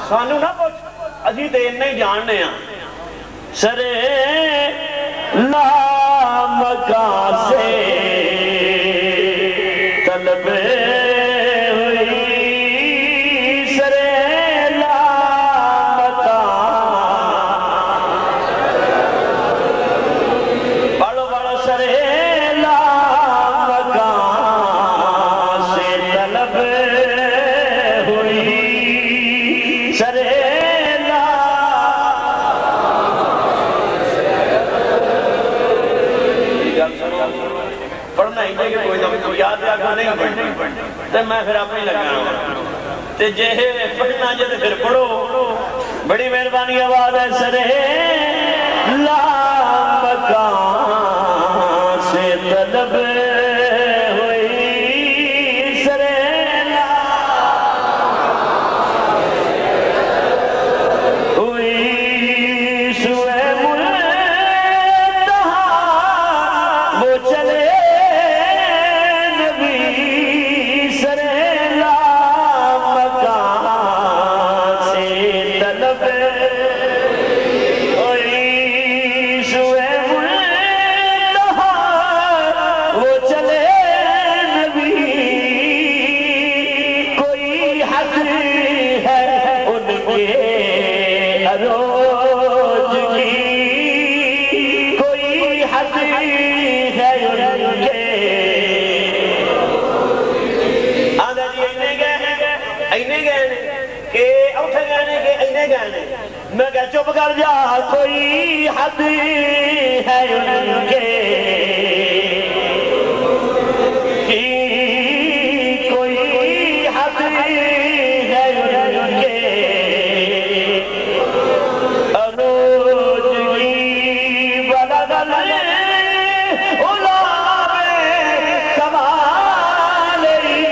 سانو نہ پوچھ اسی تے نہیں جاننے ہیں سرے لا مکان سے طلب ہوئی سرے لا مکان بڑو بڑو سرے لا مکان سے طلب ہوئی سرے پڑھنا ہی نہیں کوئی نہ یاد رکھنا نہیں پڑھنا تو میں پھر اپنی لگانا تو جے پڑھنا جے پھر پڑھو بڑی مہربانی آواز ہے سرے لا مکان سے طلب ہوئی سرے لا ہوئی سوئے ملتہا وہ چلے میں کہا چپ کر جا کوئی حد ہے ان کے کوئی حد ہے ان کے عروج کی بلد غلام کمال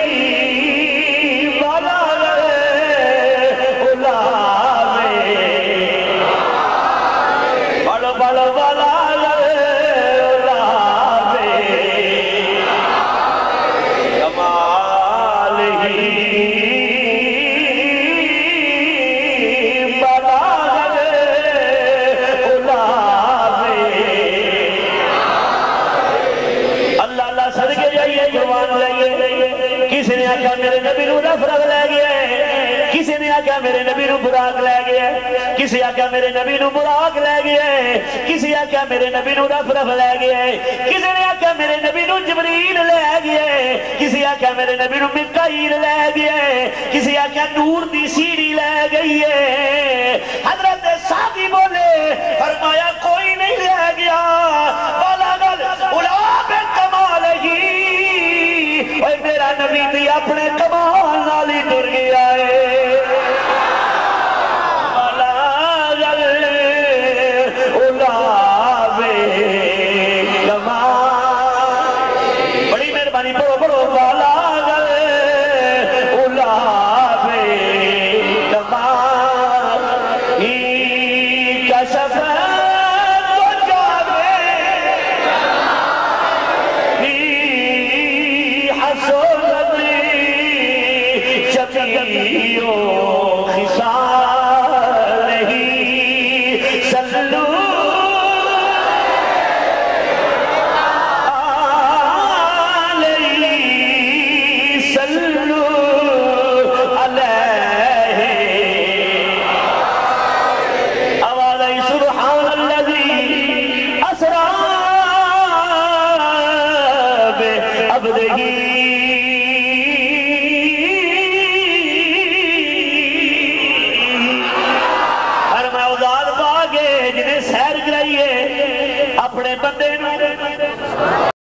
کسی نے آکھا میرے نبی نو رفرغ لے گیا کسی نے آکھا میرے نبی نو براق لے گیا کسی آکھا میرے نبی نو براق لے گیا کسی آکھا میرے نبی نو رفرغ لے گیا کسی نے آکھا میرے نبی نو جبریل لے گیا کسی آکھا میرے نبی نو مکائیل لے گیا کسی آکھا نور دی سیڑھی لے گئی ہے حضرت سعدی بولے فرمایا کوئی نہیں لے گیا بلغل غلام کمال ہی اور میرا نبی تھی اپنے کمال نالی ٹر گیا ہے بلغل غلام کمال بڑی مہربانی پڑھو پڑھو بلغل غلام کمال ہی کشف اپنے بندے